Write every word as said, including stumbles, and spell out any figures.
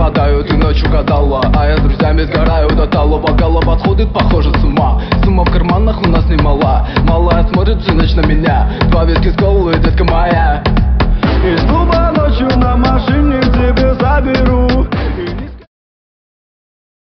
мотаю, ты ночью гадала, а я с друзьями сгораю до тала. Бокала подходит, похоже, с ума. Сумма в карманах у нас немала. Малая смотрит всю ночь на меня. Два виски с колой, детка моя. Из клуба ночью на машине к тебе заберу.